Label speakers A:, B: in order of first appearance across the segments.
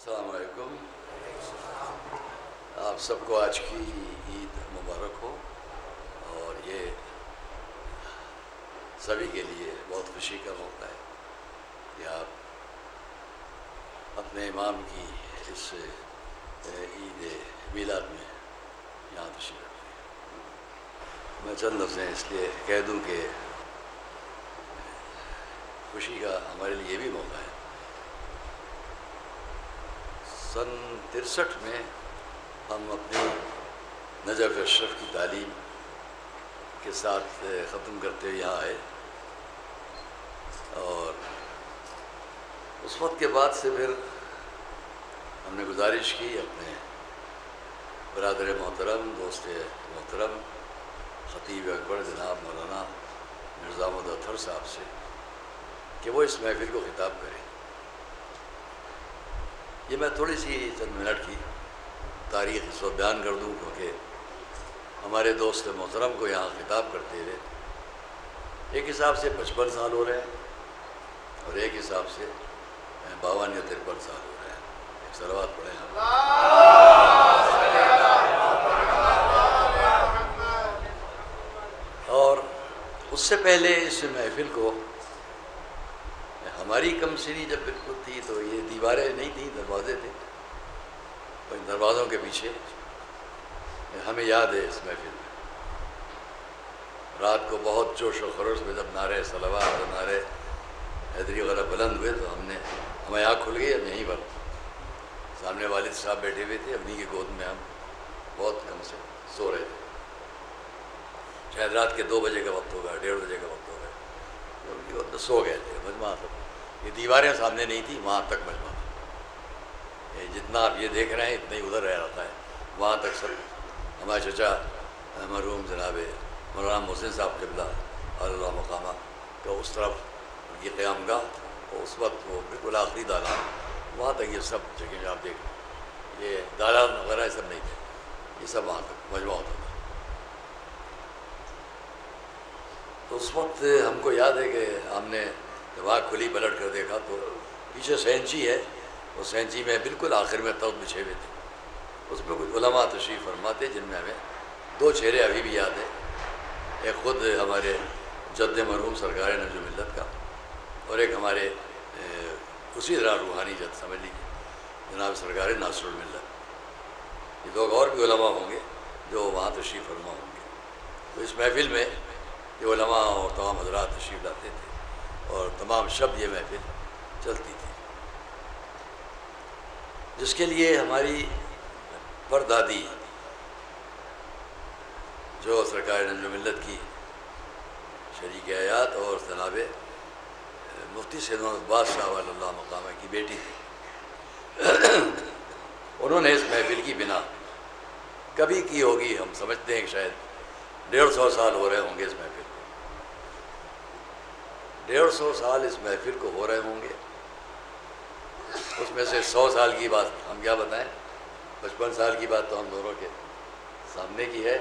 A: السلام علیکم. آپ سب کو آج کی عید مبارک ہو، اور یہ سبھی کے لیے بہت خوشی کا موقع ہے کہ آپ اپنے امام کی اس عید میلاد میں یہاں تشریف رکھتے ہیں. میں چند لفظیں اس لیے کہہ دوں کہ خوشی کا ہمارے لیے یہ بھی موقع ہے. سن 63 میں ہم اپنی نجف اشرف کی تعلیم کے ساتھ ختم کرتے ہوئے یہاں آئے، اور اس وقت کے بعد سے پھر ہم نے گزارش کی اپنے برادر محترم، دوست محترم خطیب اکبر جناب مولانا مرزا احمد اطہر صاحب سے کہ وہ اس محفل کو خطاب کریں. یہ میں تھوڑی سی چند منٹ کی تاریخ اس وقت بیان کر دوں، کیونکہ ہمارے دوست محترم کو یہاں خطاب کرتے ہوئے ایک حساب سے 55 سال ہو رہے ہیں اور ایک حساب سے 52 یا 53 سال ہو رہے ہیں. ایک صلوات پڑھیں ہم. اور اس سے پہلے اس محفل کو ہماری کم سنی جب بالکل تھی تو یہ دیواریں نہیں تھیں، دروازے تھے. ان دروازوں کے پیچھے ہمیں یاد ہے اس محفل میں رات کو بہت جوش و خروش میں جب نعرے صلوات اور نعرے حیدری وغیرہ بلند ہوئے تو ہمیں آنکھ کھل گئی. ہم یہیں پر سامنے والد صاحب بیٹھے ہوئے تھے، انہیں کی گود میں ہم بہت کم سے سو رہے تھے. شاید رات کے 2 بجے کا وقت ہوگا، 1:30 بجے کا وقت ہوگا. ان کی گود میں سو گئے تھے. مجمع تک یہ دیواریں سامنے نہیں تھیں، وہاں تک مجمع تھا. جتنا آپ یہ دیکھ رہے ہیں اتنا ہی ادھر رہ رہتا ہے. وہاں تک سب ہمارے چچا مرحوم جناب مولانا محسن صاحب قبلہ اللہ مقامہ کا اس طرف ان کی قیام گاہ، اور اس وقت وہ بالکل آخری دالان، وہاں تک یہ سب جگہیں آپ دیکھ، یہ دالان وغیرہ یہ سب نہیں تھے، یہ سب وہاں تک مجمع ہوتا تھا. تو اس وقت ہم کو یاد ہے کہ ہم نے جب آنکھ کھلی پلٹ کر دیکھا تو پیچھے سینچی ہے، وہ سینچی میں بالکل آخر میں تخت بچھے ہوئے تھے. اس میں کچھ علماء تشریف فرماتے جن میں ہمیں 2 چہرے ابھی بھی یاد ہیں. ایک خود ہمارے جد مرحوم سرکار نجم ملت کا، اور ایک ہمارے اسی طرح روحانی جد سمجھ لیجیے جناب سرکار ناصر الملت. یہ 2 اور بھی علماء ہوں گے جو وہاں تشریف فرما ہوں گے. تو اس محفل میں یہ علماء اور تمام حضرات تشریف لاتے تھے اور تمام شب یہ محفل چلتی تھی، جس کے لیے ہماری پردادی جو سرکار نجم ملت کی شریک حیات اور جناب مفتی سید محمد عباس صاحب اللہ مقامہ کی بیٹی تھی، انہوں نے اس محفل کی بنا کبھی کی ہوگی. ہم سمجھتے ہیں کہ شاید 150 سال ہو رہے ہوں گے اس محفل کو. 150 سال اس محفل کو ہو رہے ہوں گے. اس میں سے 100 سال کی بات ہم کیا بتائیں، 55 سال کی بات تو ہم دونوں کے سامنے کی ہے.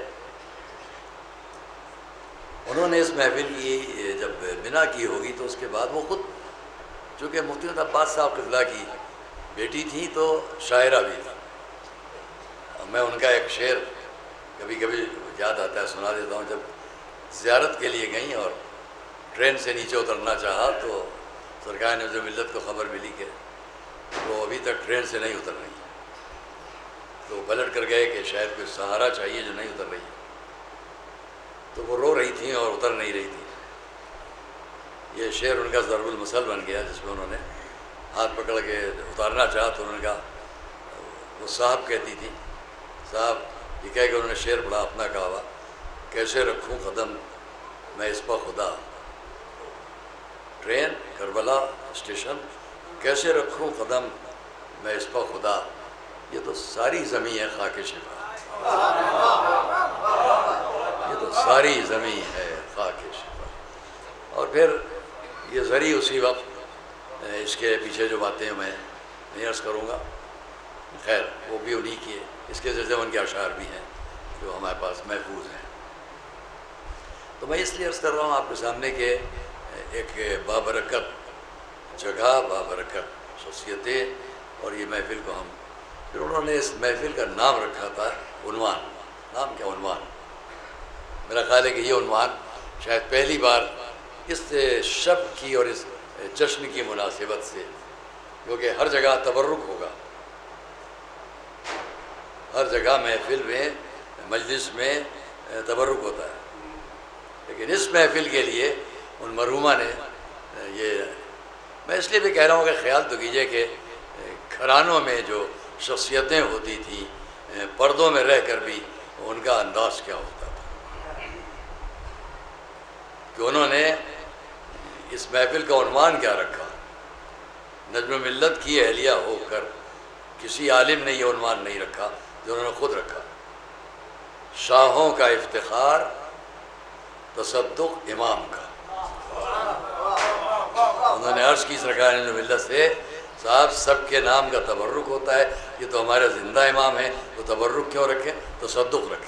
A: انہوں نے اس محفل کی جب بنا کی ہوگی تو اس کے بعد وہ خود چونکہ مفتی محمد عباس صاحب قبلہ کی بیٹی تھی تو شاعرہ بھی تھی. میں ان کا ایک شعر کبھی کبھی یاد آتا ہے، سنا دیتا ہوں. جب زیارت کے لیے گئیں اور ٹرین سے نیچے اترنا چاہا تو سرکار نجم ملت کو خبر ملی کہ وہ ابھی تک ٹرین سے نہیں اتر رہی. تو پلٹ کر گئے کہ شاید کوئی سہارا چاہیے جو نہیں اتر رہی ہے. تو وہ رو رہی تھیں اور اتر نہیں رہی تھی. یہ شعر ان کا ضرب المثل بن گیا، جس میں انہوں نے ہاتھ پکڑ کے اتارنا چاہا تو انہوں نے کہا، وہ صاحب کہتی تھی، صاحب یہ کہہ کہ انہوں نے شعر پڑھا اپنا کہا ہوا، کیسے رکھوں قدم میں اس پر خدا، ٹرین کربلا اسٹیشن کیسے رکھوں قدم میں اس پر خدا، یہ تو ساری زمین ہے خاک شفا، یہ تو ساری زمین ہے خاک شفا. اور پھر یہ ذری اسی وقت اس کے پیچھے جو باتیں میں نہیں عرض کروں گا، خیر وہ بھی انہی کی ہے. اس کے سلسلے ان کے اشعار بھی ہیں جو ہمارے پاس محفوظ ہیں. تو میں اس لیے عرض کر رہا ہوں آپ کے سامنے کہ ایک بابرکت جگہ، بابرکت شخصیتیں اور یہ محفل کو ہم پھر انہوں نے اس محفل کا نام رکھا تھا عنوان. نام کیا؟ عنوان. میرا خیال ہے کہ یہ عنوان شاید پہلی بار اس شب کی اور اس جشن کی مناسبت سے، کیونکہ ہر جگہ تبرک ہوگا، ہر جگہ محفل میں مجلس میں تبرک ہوتا ہے، لیکن اس محفل کے لیے ان مرحومہ نے یہ، میں اس لیے بھی کہہ رہا ہوں کہ خیال تو کیجئے کہ گھرانوں میں جو شخصیتیں ہوتی تھیں پردوں میں رہ کر بھی ان کا انداز کیا ہوتا تھا، کہ انہوں نے اس محفل کا عنوان کیا رکھا. نجم ملت کی اہلیہ ہو کر کسی عالم نے یہ عنوان نہیں رکھا جو انہوں نے خود رکھا. شاہوں کا افتخار، تصدق امام کا. انہوں نے عرض کی سرکار نجم ملت سے، صاحب سب کے نام کا تبرک ہوتا ہے، یہ تو ہمارے زندہ امام ہیں، تو تبرک کیوں رکھیں؟ تصدق رکھیں.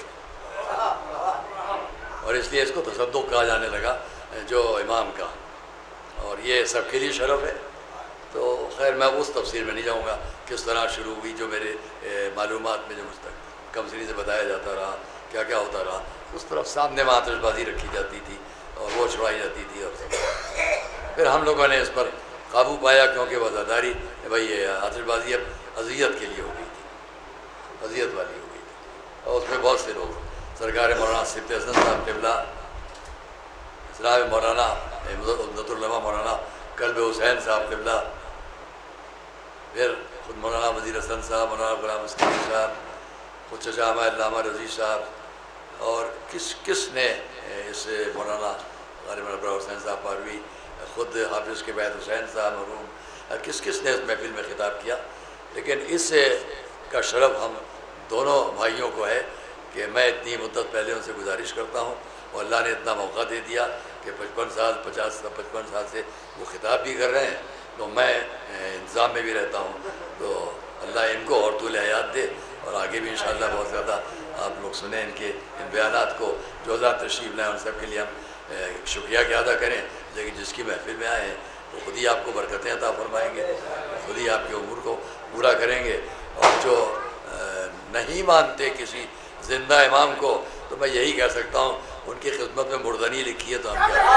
A: اور اس لیے اس کو تصدق کہا جانے لگا جو امام کا، اور یہ سب کے لیے شرف ہے. تو خیر میں اس تفصیل میں نہیں جاؤں گا کس طرح شروع ہوئی، جو میرے معلومات میں جو مجھ تک کمسری سے بتایا جاتا رہا کیا کیا ہوتا رہا. اس طرف سامنے میں آتش بازی رکھی جاتی تھی اور وہ چھڑائی جاتی تھی، اور پھر ہم لوگوں نے اس پر قابو پایا، کیونکہ وفاداری بھائی یہ آتش بازی اب اذیت کے لیے ہو گئی تھی، اذیت والی ہو گئی تھی، اور اس میں بہت سے لوگ سرکار مولانا صفت حسن صاحب قبلہ، جناب مولانا عبدۃ العلماء مولانا قلب حسین صاحب قبلہ، پھر خود مولانا وزیر حسن صاحب، مولانا غلام اسکندری صاحب، خود چچا احمد علامہ رضی صاحب، اور کس نے اس مولانا غالب ابرار حسین صاحب پاروی، خود حافظ کے بعد حسین صاحب مرحوم، کس نے اس محفل میں خطاب کیا. لیکن اس کا شرف ہم دونوں بھائیوں کو ہے کہ میں اتنی مدت پہلے ان سے گزارش کرتا ہوں، اور اللہ نے اتنا موقع دے دیا کہ 55 سال سے وہ خطاب بھی کر رہے ہیں، تو میں انتظام میں بھی رہتا ہوں. تو اللہ ان کو اور طول حیات دے، اور آگے بھی انشاءاللہ بہت زیادہ آپ لوگ سنیں ان کے ان بیانات کو. جو حضرات تشریف لائیں ان سب کے لیے ہم شکریہ کیا ادا کریں، لیکن جس کی محفل میں آئے ہیں تو خود ہی آپ کو برکتیں عطا فرمائیں گے، خود ہی آپ کے امور کو پورا کریں گے. اور جو نہیں مانتے کسی زندہ امام کو، تو میں یہی کہہ سکتا ہوں ان کی خدمت میں مردنی لکھی ہے تو ہم کیا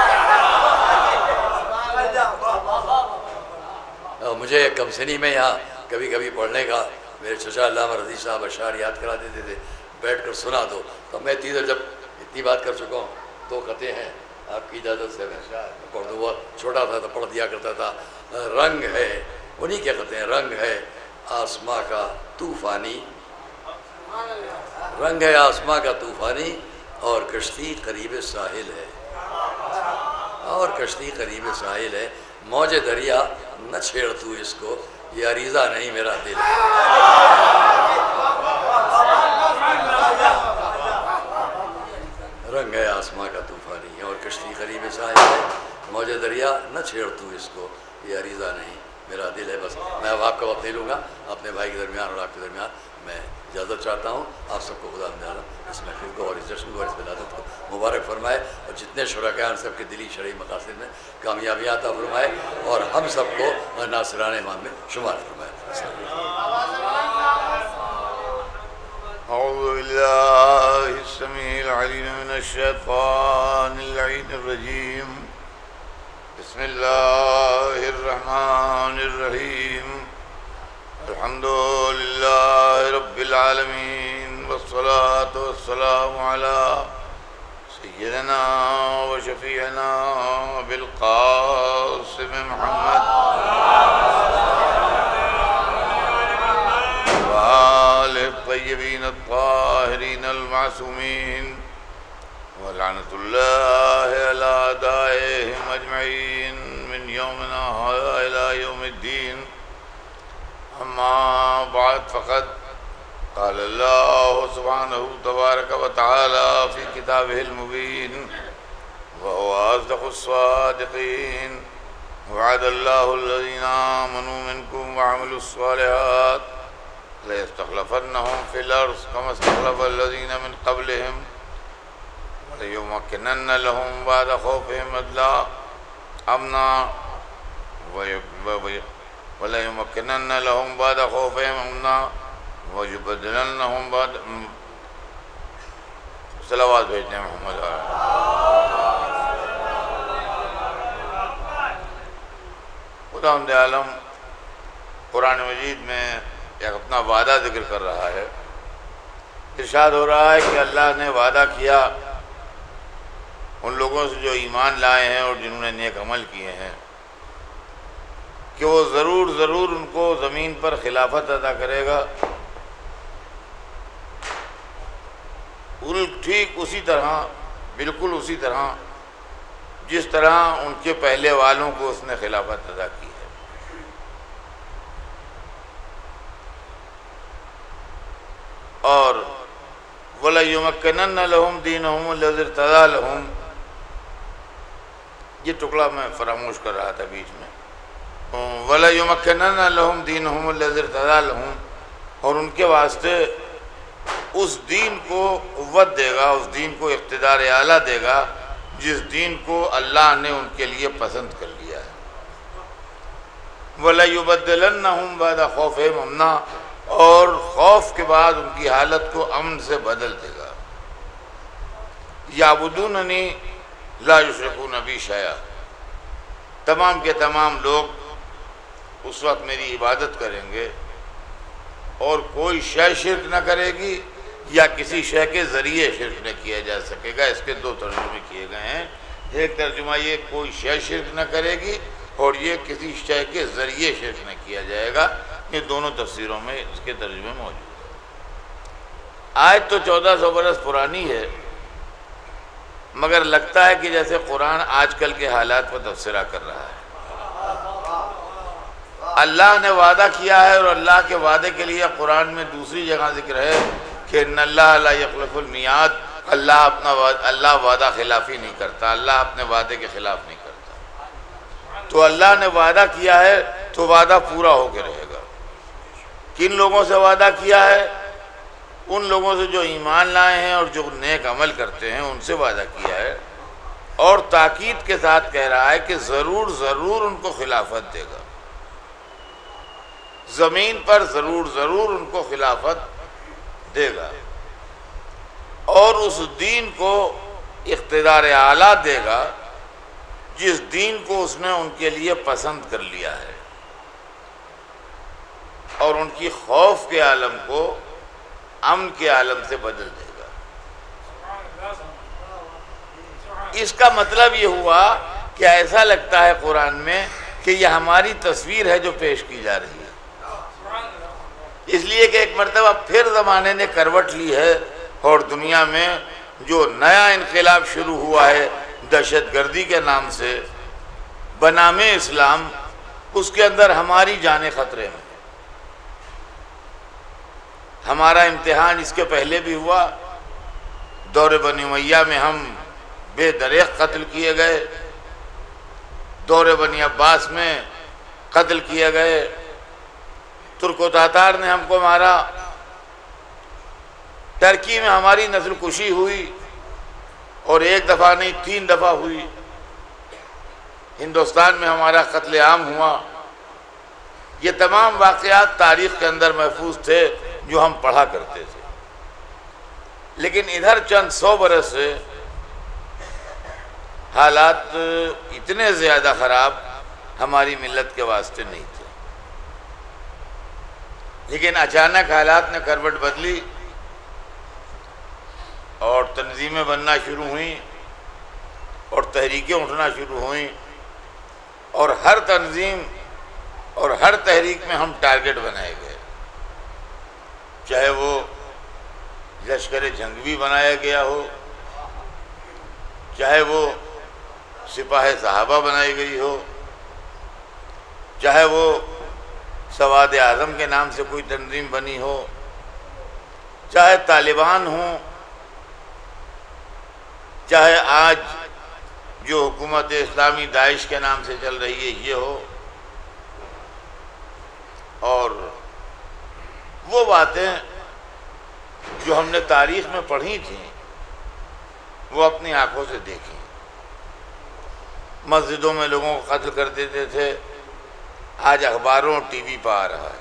A: کریں. مجھے کمسنی میں یہاں کبھی کبھی پڑھنے کا میرے چچا علامہ رضی صاحب اشعار یاد کرا دیتے تھے، بیٹھ کر سنا دو. تو میں جب اتنی بات کر چکا ہوں، 2 خطے ہیں آپ کی اجازت سے میں پڑھ دوں. بہت چھوٹا تھا تو پڑھ دیا کرتا تھا. رنگ ہے، انہی کے خطے ہیں. رنگ ہے آسماں کا طوفانی، رنگ ہے آسماں کا طوفانی، اور کشتی قریب ساحل ہے، اور کشتی قریب ساحل ہے. موج دریا نہ چھیڑ تو اس کو، یہ عریضہ نہیں میرا دل. رنگ ہے آسماں کا طوفانی اور کشتی قریب ساحل ہے، موج دریا نہ چھیڑ تو اس کو، یہ عریضہ نہیں میرا دل ہے. بس میں اب آپ کا وقت نہیں لوں گا، اپنے بھائی کے درمیان اور آپ کے درمیان میں اجازت چاہتا ہوں. آپ سب کو خدا نعمت اس محفل کو اور اس جشن کو اور اس ولادت کو مبارک فرمائے، اور جتنے شرکاء ان سب کے دلی شرعی مقاصد میں کامیابیاں عطا فرمائے، اور ہم سب کو ناصران امام میں شمار فرمائے.
B: اعوذ باللہ السمیع العلیم من الشیطان اللعین الرجیم. بسم اللہ الرحمن الرحیم. الحمد للہ رب العالمین، والصلاة والسلام علی سیدنا و شفیعنا بالقاسم محمد وآلہ الطیبین الطاہرین المعصومین، ولعنۃ اللہ علی اعدائہم اجمعین من یومنا ھذا الی یوم الدین. اما بعد فقد قال اللہ سبحانہ تبارک و تعالی فی کتابہ المبین وهو اصدق الصادقین. وعد اللہ الذین آمنوا منکم وعملوا الصالحات ليستخلفنهم في الأرض كما استخلف الذين من قبلهم وليمكنن لهم بعد خوفهم أمنا وَلَيُمَكِّنَنَّ لَهُمْ بَعْدَ خَوْفِهِمْ أَمْنًا وَيُبَدِّلَنَّهُمْ بَعْدَ صلوات بھیجنے محمد خداوند عالم قرآن مجید میں ایک اپنا وعدہ ذکر کر رہا ہے. ارشاد ہو رہا ہے کہ اللہ نے وعدہ کیا ان لوگوں سے جو ایمان لائے ہیں اور جنہوں نے نیک عمل کیے ہیں کہ وہ ضرور ان کو زمین پر خلافت عطا کرے گا. ٹھیک اسی طرح، بالکل اسی طرح جس طرح ان کے پہلے والوں کو اس نے خلافت عطا کی ہے. اور وَلَيُمَكِّنَنَّ لَهُمْ دِينَهُمُ الَّذِي ارْتَضَىٰ لَهُمْ، یہ ٹکڑا میں فراموش کر رہا تھا بیچ میں. وَلَيُمَكِّنَنَّ لَهُمْ دِينَهُمُ الَّذِي ارْتَضَىٰ لَهُمْ، اور ان کے واسطے اس دین کو قوت دے گا، اس دین کو اقتدار اعلیٰ دے گا جس دین کو اللہ نے ان کے لیے پسند کر لیا ہے. وَلَيُبَدِّلَنَّهُمْ بَعْدَ خَوْفِهِمْ أَمْنًا، اور خوف کے بعد ان کی حالت کو امن سے بدل دے گا. یعبدوننی لا یشرکون بی شیئا، تمام کے تمام لوگ اس وقت میری عبادت کریں گے اور کوئی شے شرک نہ کرے گی یا کسی شے کے ذریعے شرک نہ کیا جا سکے گا. اس کے دو ترجمے کیے گئے ہیں. ایک ترجمہ یہ کوئی شے شرک نہ کرے گی اور یہ کسی شے کے ذریعے شرک نہ کیا جائے گا. یہ دونوں تفسیروں میں اس کے ترجمے موجود ہیں. آیت تو 1400 برس پرانی ہے، مگر لگتا ہے کہ جیسے قرآن آج کل کے حالات پر تبصرہ کر رہا ہے. اللہ نے وعدہ کیا ہے اور اللہ کے وعدے کے لیے قرآن میں دوسری جگہ ذکر ہے کہ ان اللہ لا یخلف المیعاد، اللہ وعدہ خلافی نہیں کرتا، اللہ اپنے وعدے کے خلاف نہیں کرتا. تو اللہ نے وعدہ کیا ہے تو وعدہ پورا ہو کے رہے گا. کن لوگوں سے وعدہ کیا ہے؟ ان لوگوں سے جو ایمان لائے ہیں اور جو نیک عمل کرتے ہیں ان سے وعدہ کیا ہے، اور تاکید کے ساتھ کہہ رہا ہے کہ ضرور ان کو خلافت دے گا. زمین پر ضرور ان کو خلافت دے گا اور اس دین کو اقتدار اعلیٰ دے گا جس دین کو اس نے ان کے لیے پسند کر لیا ہے، اور ان کی خوف کے عالم کو امن کے عالم سے بدل دے گا. اس کا مطلب یہ ہوا کہ ایسا لگتا ہے قرآن میں کہ یہ ہماری تصویر ہے جو پیش کی جا رہی ہے، اس لیے کہ ایک مرتبہ پھر زمانے نے کروٹ لی ہے اور دنیا میں جو نیا انقلاب شروع ہوا ہے دہشت گردی کے نام سے بنام اسلام، اس کے اندر ہماری جانیں خطرے میں. ہمارا امتحان اس کے پہلے بھی ہوا. دور بنی امیہ میں ہم بے دریغ قتل کیے گئے، دور بنی عباس میں قتل کیے گئے، ترک و تاتار نے ہم کو مارا، ترکی میں ہماری نسل کشی ہوئی اور ایک دفعہ نہیں 3 دفعہ ہوئی، ہندوستان میں ہمارا قتل عام ہوا. یہ تمام واقعات تاریخ کے اندر محفوظ تھے جو ہم پڑھا کرتے تھے. لیکن ادھر چند 100 برس سے حالات اتنے زیادہ خراب ہماری ملت کے واسطے نہیں تھے. لیکن اچانک حالات نے کروٹ بدلی اور تنظیمیں بننا شروع ہوئیں اور تحریکیں اٹھنا شروع ہوئیں، اور ہر تنظیم اور ہر تحریک میں ہم ٹارگٹ بنائے گئے. چاہے وہ لشکر جنگی بنایا گیا ہو، چاہے وہ سپاہ صحابہ بنائی گئی ہو، چاہے وہ سواد اعظم کے نام سے کوئی تنظیم بنی ہو، چاہے طالبان ہوں، چاہے آج جو حکومت اسلامی داعش کے نام سے چل رہی ہے یہ ہو. اور وہ باتیں جو ہم نے تاریخ میں پڑھی تھیں وہ اپنی آنکھوں سے دیکھی. مسجدوں میں لوگوں کو قتل کر دیتے تھے، آج اخباروں ٹی وی پہ آ رہا ہے۔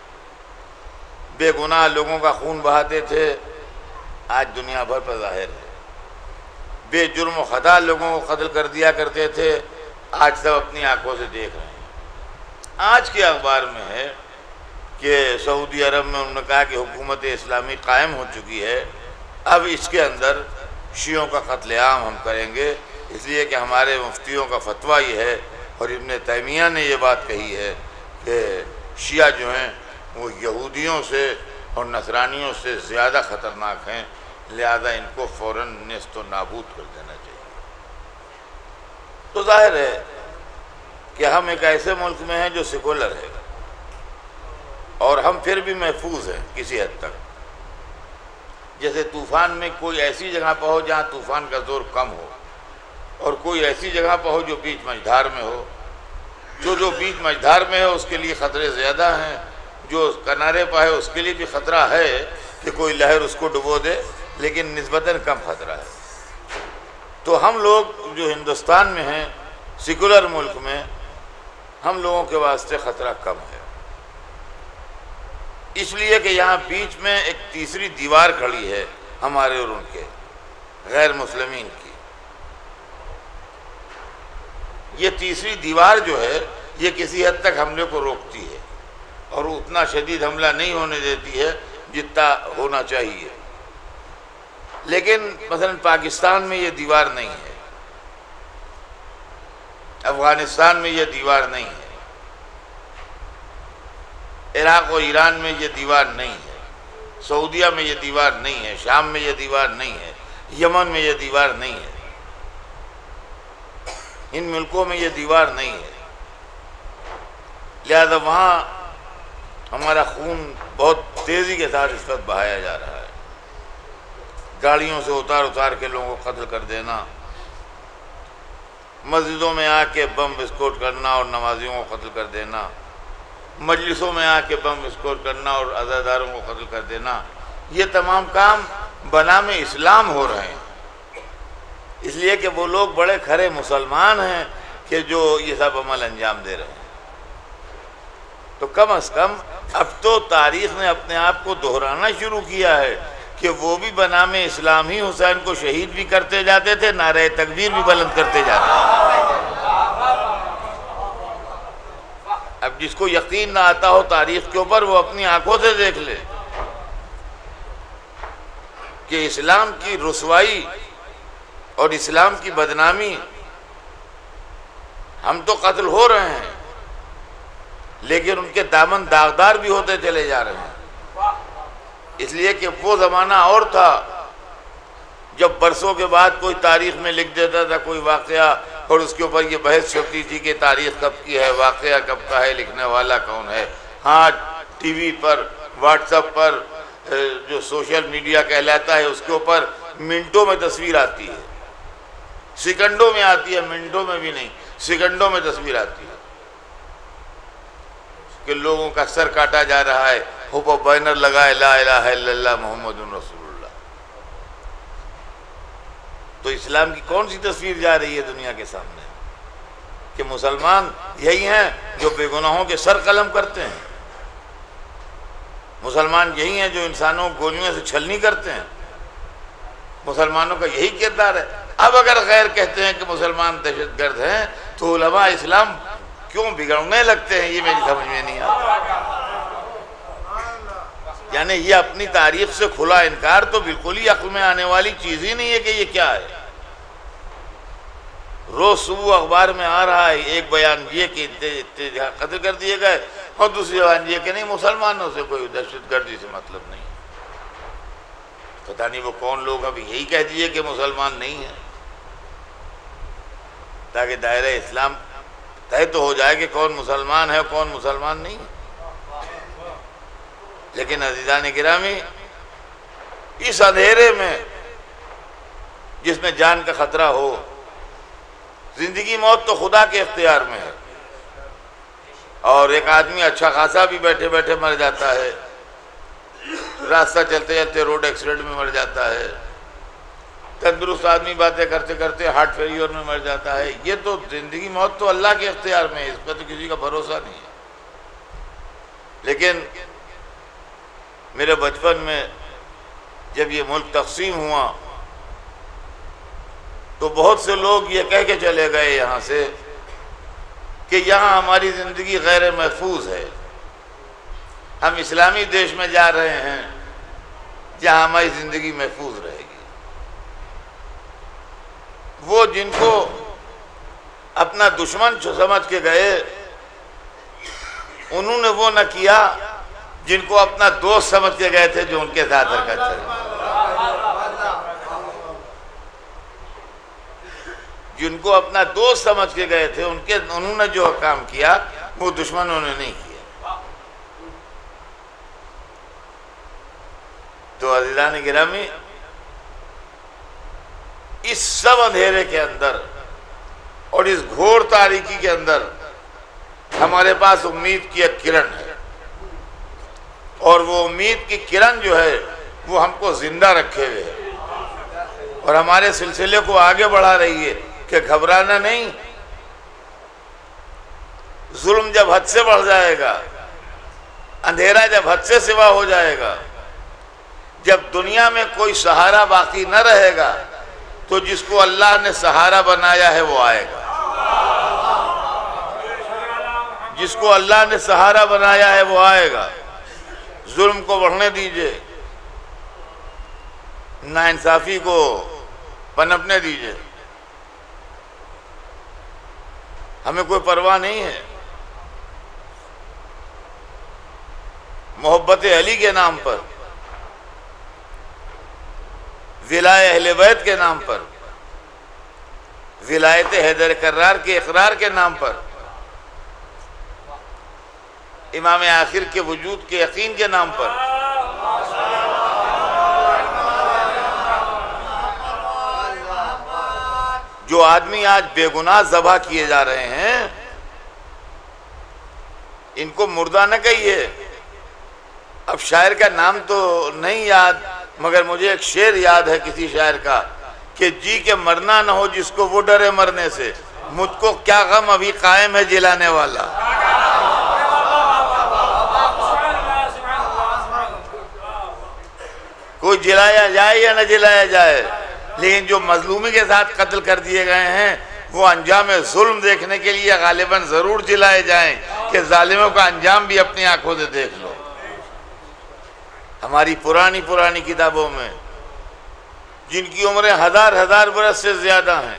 B: بے گناہ لوگوں کا خون بہاتے تھے، آج دنیا بھر پر ظاہر ہے۔ بے جرم و خطا لوگوں کو قتل کر دیا کرتے تھے، آج سب اپنی آنکھوں سے دیکھ رہے ہیں۔ آج کے اخبار میں ہے کہ سعودی عرب میں انہوں نے کہا کہ حکومت اسلامی قائم ہو چکی ہے، اب اس کے اندر شیعوں کا قتل عام ہم کریں گے، اس لیے کہ ہمارے مفتیوں کا فتویٰ یہ ہے اور ابن تیمیہ نے یہ بات کہی ہے کہ شیعہ جو ہیں وہ یہودیوں سے اور نصرانیوں سے زیادہ خطرناک ہیں، لہذا ان کو فوراً نیست و نابود کر دینا چاہیے۔ تو ظاہر ہے کہ ہم ایک ایسے ملک میں ہیں جو سیکولر ہے، اور ہم پھر بھی محفوظ ہیں کسی حد تک۔ جیسے طوفان میں کوئی ایسی جگہ پہ ہو جہاں طوفان کا زور کم ہو، اور کوئی ایسی جگہ پہ ہو جو بیچ مجھدھار میں ہو۔ جو بیچ مجھدھار میں ہے اس کے لیے خطرے زیادہ ہیں، جو کنارے پہ ہے اس کے لیے بھی خطرہ ہے کہ کوئی لہر اس کو ڈبو دے، لیکن نسبتاً کم خطرہ ہے۔ تو ہم لوگ جو ہندوستان میں ہیں، سیکولر ملک میں، ہم لوگوں کے واسطے خطرہ کم ہے، اس لیے کہ یہاں بیچ میں ایک تیسری دیوار کھڑی ہے ہمارے اور ان کے غیر مسلمین کی۔ یہ تیسری دیوار جو ہے یہ کسی حد تک حملے کو روکتی ہے، اور اتنا شدید حملہ نہیں ہونے دیتی ہے جتنا ہونا چاہیے۔ لیکن مثلا پاکستان میں یہ دیوار نہیں ہے، افغانستان میں یہ دیوار نہیں ہے، عراق و ایران میں یہ دیوار نہیں ہے، سعودیہ میں یہ دیوار نہیں ہے، شام میں یہ دیوار نہیں ہے، یمن میں یہ دیوار نہیں ہے، ان ملکوں میں یہ دیوار نہیں ہے۔ لہذا وہاں ہمارا خون بہت تیزی کے ساتھ اس وقت بہایا جا رہا ہے، گاڑیوں سے اتار کے لوگوں کو قتل کر دینا، مسجدوں میں آ کے بم وسفوٹ کرنا اور نمازیوں کو قتل کر دینا، مجلسوں میں آ کے بم وسفوٹ کرنا اور عزاداروں کو قتل کر دینا، یہ تمام کام بنام اسلام ہو رہے ہیں، اس لیے کہ وہ لوگ بڑے کھرے مسلمان ہیں کہ جو یہ سب عمل انجام دے رہے ہیں۔ تو کم از کم اب تو تاریخ نے اپنے آپ کو دہرانا شروع کیا ہے کہ وہ بھی بنام اسلام ہی حسین کو شہید بھی کرتے جاتے تھے، نعرہ تکبیر بھی بلند کرتے جاتے تھے۔ اب جس کو یقین نہ آتا ہو تاریخ کے اوپر، وہ اپنی آنکھوں سے دیکھ لے کہ اسلام کی رسوائی اور اسلام کی بدنامی، ہم تو قتل ہو رہے ہیں لیکن ان کے دامن داغدار بھی ہوتے چلے جا رہے ہیں، اس لیے کہ وہ زمانہ اور تھا جب برسوں کے بعد کوئی تاریخ میں لکھ دیتا تھا کوئی واقعہ، اور اس کے اوپر یہ بحث چلتی تھی کہ تاریخ کب کی ہے، واقعہ کب کا ہے، لکھنے والا کون ہے۔ ہاں ٹی وی پر، واٹس ایپ پر، جو سوشل میڈیا کہلاتا ہے، اس کے اوپر منٹوں میں تصویر آتی ہے، سیکنڈوں میں آتی ہے، منٹوں میں بھی نہیں، سیکنڈوں میں تصویر آتی ہے کہ لوگوں کا سر کاٹا جا رہا ہے، اوپر بینر لگا ہے لا الہ الا اللہ محمد رسول اللہ۔ تو اسلام کی کون سی تصویر جا رہی ہے دنیا کے سامنے کہ مسلمان یہی ہیں جو بے گناہوں کے سر قلم کرتے ہیں، مسلمان یہی ہیں جو انسانوں کو گولیوں سے چھلنی کرتے ہیں، مسلمانوں کا یہی کردار ہے۔ اب اگر غیر کہتے ہیں کہ مسلمان دہشت گرد ہیں تو علماء اسلام کیوں بگڑنے لگتے ہیں، یہ میری سمجھ میں نہیں آتا۔ یعنی یہ اپنی تاریخ سے کھلا انکار تو بالکل ہی عقل میں آنے والی چیز ہی نہیں ہے کہ یہ کیا ہے۔ روز صبح اخبار میں آ رہا ہے ایک بیان یہ کہ قتل کر دیے گئے، اور دوسری بیان یہ کہ نہیں مسلمانوں سے کوئی دہشت گردی سے مطلب نہیں۔ پتہ نہیں وہ کون لوگ ابھی یہی کہہ دیے کہ مسلمان نہیں ہیں تاکہ دائرہ اسلام طے تو ہو جائے کہ کون مسلمان ہے کون مسلمان نہیں ہے۔ لیکن عزیزان گرامی، اس اندھیرے میں جس میں جان کا خطرہ ہو، زندگی موت تو خدا کے اختیار میں ہے، اور ایک آدمی اچھا خاصا بھی بیٹھے بیٹھے مر جاتا ہے، راستہ چلتے چلتے روڈ ایکسیڈنٹ میں مر جاتا ہے، تندرست آدمی باتیں کرتے کرتے ہارٹ فیلئر میں مر جاتا ہے۔ یہ تو زندگی موت تو اللہ کے اختیار میں ہے، اس پہ تو کسی کا بھروسہ نہیں ہے۔ لیکن میرے بچپن میں جب یہ ملک تقسیم ہوا تو بہت سے لوگ یہ کہہ کے چلے گئے یہاں سے کہ یہاں ہماری زندگی غیر محفوظ ہے، ہم اسلامی دیش میں جا رہے ہیں جہاں ہماری زندگی محفوظ رہے گی۔ وہ جن کو اپنا دشمن سمجھ کے گئے انہوں نے وہ نہ کیا جن کو اپنا دوست سمجھ کے گئے تھے جو ان کے ساتھ حرکت کرے۔ جن کو اپنا دوست سمجھ کے گئے تھے انہوں نے جو کام کیا وہ دشمنوں نے نہیں کیا۔ تو عزیزان گرامی، اس سب اندھیرے کے اندر اور اس گھور تاریکی کے اندر ہمارے پاس امید کی ایک کرن ہے، اور وہ امید کی کرن جو ہے وہ ہم کو زندہ رکھے ہوئے ہے اور ہمارے سلسلے کو آگے بڑھا رہی ہے کہ گھبرانا نہیں۔ ظلم جب حد سے بڑھ جائے گا، اندھیرا جب حد سے سوا ہو جائے گا، جب دنیا میں کوئی سہارا باقی نہ رہے گا تو جس کو اللہ نے سہارا بنایا ہے وہ آئے گا۔ جس کو اللہ نے سہارا بنایا ہے وہ آئے گا۔ ظلم کو بڑھنے دیجئے، ناانصافی کو پنپنے دیجئے، ہمیں کوئی پرواہ نہیں ہے۔ محبت علی کے نام پر، ولایت اہل بیت کے نام پر، ولایت حیدر کرار کے اقرار کے نام پر، امام آخر کے وجود کے یقین کے نام پر، جو آدمی آج بے گناہ ذبح کیے جا رہے ہیں ان کو مردہ نہ کہیے۔ اب شاعر کا نام تو نہیں یاد، مگر مجھے ایک شعر یاد ہے کسی شاعر کا کہ جی کے مرنا نہ ہو جس کو وہ ڈرے مرنے سے، مجھ کو کیا غم ابھی قائم ہے جلانے والا۔ کوئی جلایا جائے یا نہ جلایا جائے، لیکن جو مظلومی کے ساتھ قتل کر دیے گئے ہیں وہ انجام ظلم دیکھنے کے لیے غالباً ضرور جلائے جائیں کہ ظالموں کا انجام بھی اپنی آنکھوں سے دیکھ لو۔ ہماری پرانی کتابوں میں جن کی عمریں ہزار برس سے زیادہ ہیں،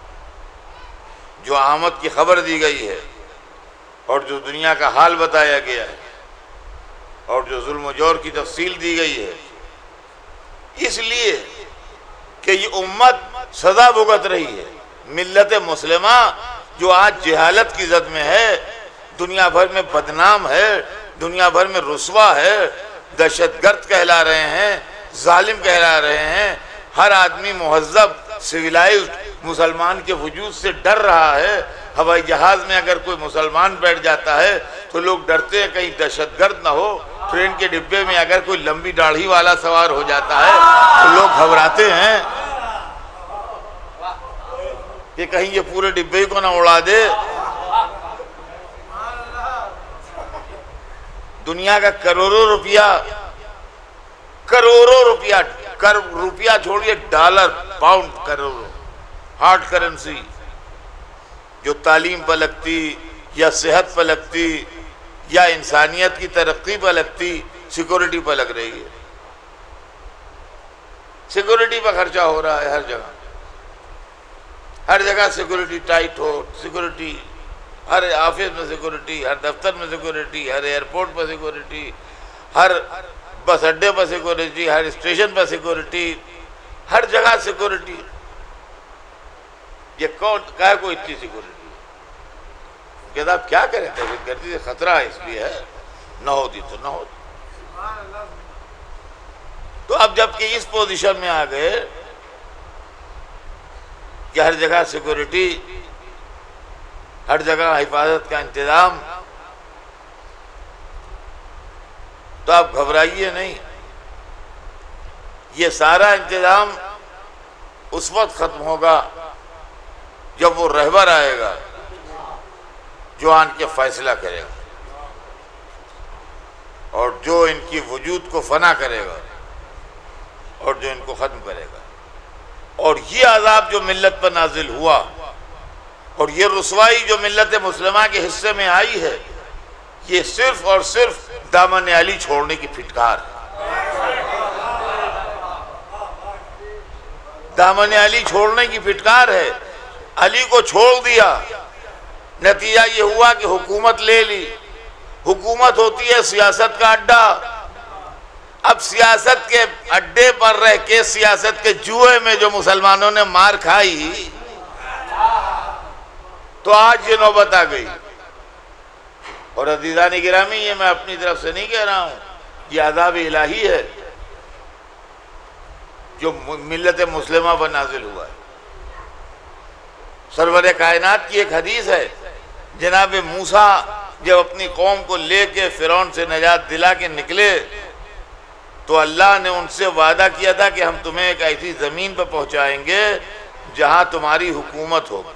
B: جو آمد کی خبر دی گئی ہے اور جو دنیا کا حال بتایا گیا ہے اور جو ظلم و جور کی تفصیل دی گئی ہے، اس لیے کہ یہ امت سزا بھگت رہی ہے۔ ملت مسلمہ جو آج جہالت کی زد میں ہے، دنیا بھر میں بدنام ہے، دنیا بھر میں رسوا ہے، دہشت گرد کہلا رہے ہیں، ظالم کہلا رہے ہیں، ہر آدمی مہذب سویلائزڈ مسلمان کے وجود سے ڈر رہا ہے۔ ہوائی جہاز میں اگر کوئی مسلمان بیٹھ جاتا ہے تو لوگ ڈرتے ہیں کہیں دہشت گرد نہ ہو۔ ٹرین کے ڈبے میں اگر کوئی لمبی داڑھی والا سوار ہو جاتا ہے تو لوگ گھبراتے ہیں کہ کہیں یہ پورے ڈبے کو نہ اڑا دے۔ دنیا کا کروڑوں روپیہ چھوڑیے، ڈالر، پاؤنڈ، کروڑوں ہارڈ کرنسی جو تعلیم پر لگتی یا صحت پر لگتی یا انسانیت کی ترقی پر لگتی، سیکورٹی پر لگ رہی ہے۔ سیکورٹی پر خرچہ ہو رہا ہے ہر جگہ سیکورٹی ٹائٹ ہو، سیکورٹی ہر آفس میں سیکورٹی، ہر دفتر میں سیکورٹی، ہر ایئرپورٹ پر سیکورٹی، ہر بس اڈے پر سیکورٹی، ہر اسٹیشن پر سیکورٹی، ہر جگہ سیکورٹی۔ یہ کون کہا کوئی اتنی سیکورٹی؟ کہتا آپ کیا کریں، دہشت گردی سے خطرہ ہے، اس لیے ہے، نہ ہوتی تو نہ ہوتی۔ تو اب جب کہ اس پوزیشن میں آ گئے کہ ہر جگہ سیکورٹی، ہر جگہ حفاظت کا انتظام، تو آپ گھبرائیے نہیں۔ یہ سارا انتظام اس وقت ختم ہوگا جب وہ رہبر آئے گا جو آن کے فیصلہ کرے گا۔ اور جو ان کی وجود کو فنا کرے گا اور جو ان کو ختم کرے گا. اور یہ عذاب جو ملت پر نازل ہوا اور یہ رسوائی جو ملت مسلمہ کے حصے میں آئی ہے، یہ صرف اور صرف دامن علی چھوڑنے کی پھٹکار ہے. دامن علی چھوڑنے کی پھٹکار ہے. علی کو چھوڑ دیا، نتیجہ یہ ہوا کہ حکومت لے لی. حکومت ہوتی ہے سیاست کا اڈا. اب سیاست کے اڈے پر رہ کے سیاست کے جوئے میں جو مسلمانوں نے مار کھائی تو آج یہ نوبت آ گئی. اور عزیزان گرامی، یہ میں اپنی طرف سے نہیں کہہ رہا ہوں، یہ عذاب الہی ہے جو ملت مسلمہ پر نازل ہوا ہے. سرور کائنات کی ایک حدیث ہے، جناب موسیٰ جب اپنی قوم کو لے کے فرعون سے نجات دلا کے نکلے تو اللہ نے ان سے وعدہ کیا تھا کہ ہم تمہیں ایک ایسی زمین پر پہنچائیں گے جہاں تمہاری حکومت ہوگی،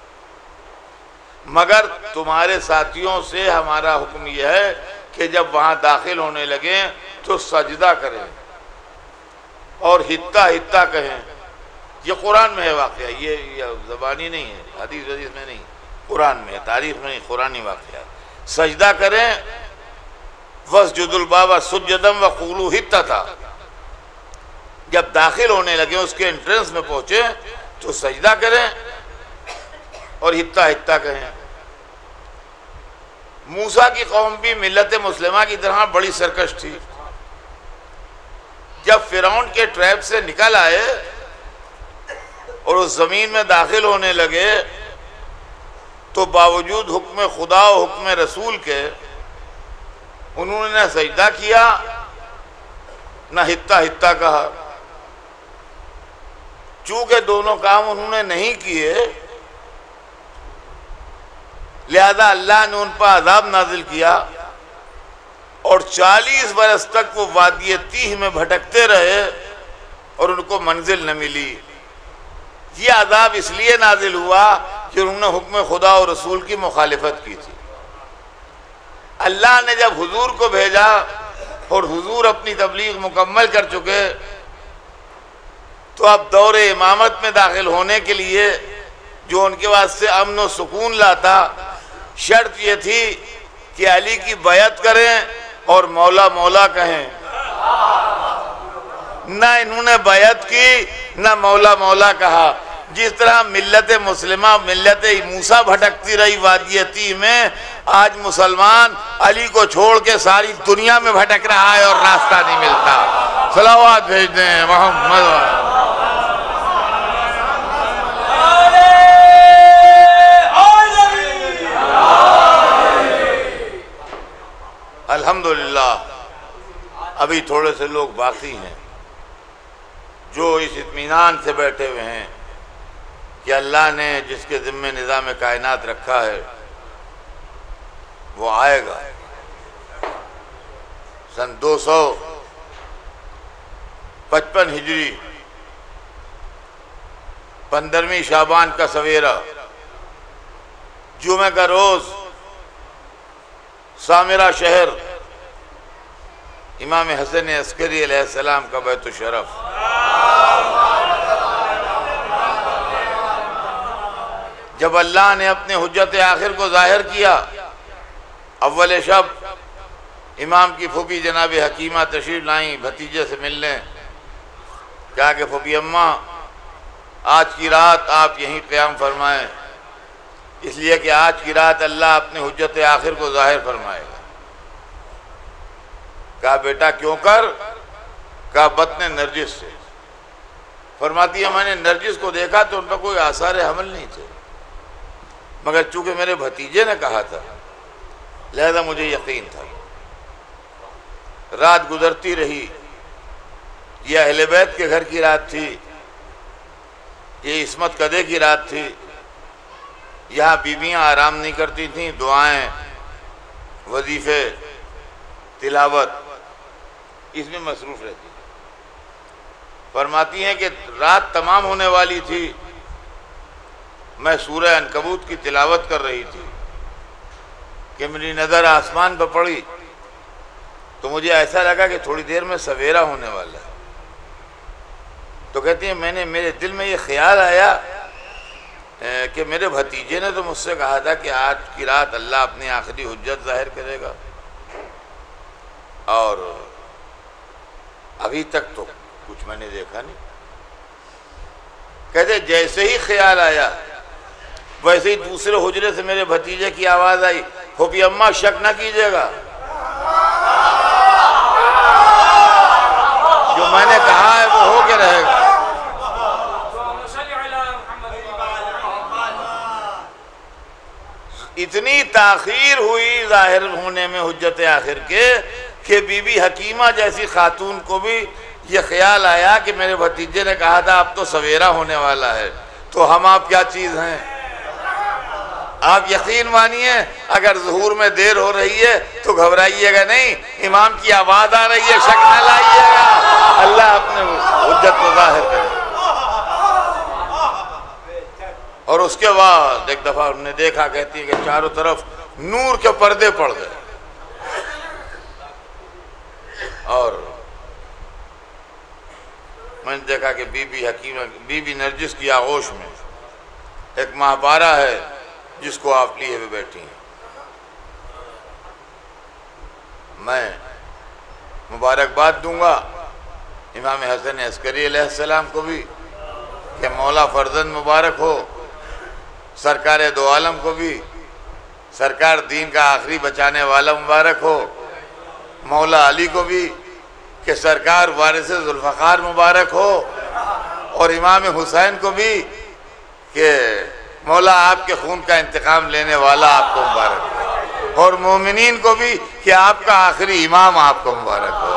B: مگر تمہارے ساتھیوں سے ہمارا حکم یہ ہے کہ جب وہاں داخل ہونے لگیں تو سجدہ کریں اور ہتا ہتا کہیں. یہ قرآن میں ہے واقعہ، یہ زبانی نہیں ہے، حدیث میں نہیں، قرآن میں ہے، تاریخ میں نہیں، قرآنی واقعہ. سجدہ کریں، وَاسْجُدُوا الْبَابَ سُجَّدًا وَقُولُوا حِطَّةً. جب داخل ہونے لگے، اس کے انٹرنس میں پہنچے تو سجدہ کریں اور ہتا ہتا کہیں. موسیٰ کی قوم بھی ملت مسلمہ کی طرح بڑی سرکش تھی. جب فرعون کے ٹریپ سے نکل آئے اور اس زمین میں داخل ہونے لگے تو باوجود حکم خدا و حکم رسول کے انہوں نے نہ سجدہ کیا نہ ہتا ہتا کہا. چونکہ دونوں کام انہوں نے نہیں کیے، لہذا اللہ نے ان پر عذاب نازل کیا اور 40 برس تک وہ وادی تیہ میں بھٹکتے رہے اور ان کو منزل نہ ملی. یہ عذاب اس لیے نازل ہوا کہ انہوں نے حکم خدا اور رسول کی مخالفت کی تھی. اللہ نے جب حضور کو بھیجا اور حضور اپنی تبلیغ مکمل کر چکے تو اب دور امامت میں داخل ہونے کے لیے جو ان کے واسطے امن و سکون لاتا، شرط یہ تھی کہ علی کی بیعت کریں اور مولا مولا کہیں. نہ انہوں نے بیعت کی نہ مولا مولا کہا. جس طرح ملت مسلمہ ملت موسیٰ بھٹکتی رہی وادی تیہ میں، آج مسلمان علی کو چھوڑ کے ساری دنیا میں بھٹک رہا ہے اور راستہ نہیں ملتا. صلوات بھیج دیں محمد. الحمدللہ ابھی تھوڑے سے لوگ باقی ہیں جو اس اطمینان سے بیٹھے ہوئے ہیں کہ اللہ نے جس کے ذمہ نظام کائنات رکھا ہے وہ آئے گا. سن 255 ہجری 15ویں شعبان کا سویرہ، جمعہ کا روز، سامرہ شہر، امام حسن عسکری علیہ السلام کا بیت الشرف. جب اللہ نے اپنے حجت آخر کو ظاہر کیا، اول شب امام کی پھوپھی جناب حکیمہ تشریف لائیں بھتیجے سے ملنے. کہا کہ پھوپھی اماں، آج کی رات آپ یہیں قیام فرمائیں، اس لیے کہ آج کی رات اللہ اپنے حجت آخر کو ظاہر فرمائے گا. کہا بیٹا کیوں کر؟ کہا بطن نرجس سے. فرماتی ہے میں نے نرجس کو دیکھا تو ان پر کوئی آثار حمل نہیں تھے، مگر چونکہ میرے بھتیجے نے کہا تھا لہذا مجھے یقین تھا. رات گزرتی رہی. یہ اہل بیت کے گھر کی رات تھی، یہ عصمت قدے کی رات تھی. یہاں بیویاں آرام نہیں کرتی تھیں، دعائیں، وظیفے، تلاوت اس میں مصروف رہتی. فرماتی ہیں کہ رات تمام ہونے والی تھی، میں سورہ عنکبوت کی تلاوت کر رہی تھی کہ میری نظر آسمان پر پڑی تو مجھے ایسا لگا کہ تھوڑی دیر میں سویرا ہونے والا ہے. تو کہتی ہیں میرے دل میں یہ خیال آیا کہ میرے بھتیجے نے تو مجھ سے کہا تھا کہ آج کی رات اللہ اپنی آخری حجت ظاہر کرے گا، اور ابھی تک تو کچھ میں نے دیکھا نہیں. کہتے جیسے ہی خیال آیا ویسے ہی دوسرے حجرے سے میرے بھتیجے کی آواز آئی، پھوپھی اماں شک نہ کیجیے گا، جو میں نے کہا ہے وہ ہو کے رہے گا. اتنی تاخیر ہوئی ظاہر ہونے میں حجت آخر کے کہ بی بی حکیمہ جیسی خاتون کو بھی یہ خیال آیا کہ میرے بھتیجے نے کہا تھا اب تو سویرا ہونے والا ہے، تو ہم آپ کیا چیز ہیں. آپ یقین مانیے اگر ظہور میں دیر ہو رہی ہے تو گھبرائیے گا نہیں، امام کی آواز آ رہی ہے، شک نہ لائیے گا، اللہ اپنے حجت کو ظاہر کرے. اور اس کے بعد ایک دفعہ ہم نے دیکھا، کہتی ہے کہ چاروں طرف نور کے پردے پڑ گئے، اور میں نے دیکھا کہ بی بی حکیمہ، بی بی نرجس کی آغوش میں ایک ماہپارہ ہے جس کو آپ لیے ہوئے بیٹھی ہیں. میں مبارکباد دوں گا امام حسن عسکری علیہ السلام کو بھی کہ مولا فرزند مبارک ہو، سرکار دو عالم کو بھی سرکار دین کا آخری بچانے والا مبارک ہو، مولا علی کو بھی کہ سرکار وارث ذوالفقار مبارک ہو، اور امام حسین کو بھی کہ مولا آپ کے خون کا انتقام لینے والا آپ کو مبارک ہو، اور مومنین کو بھی کہ آپ کا آخری امام آپ کو مبارک ہو.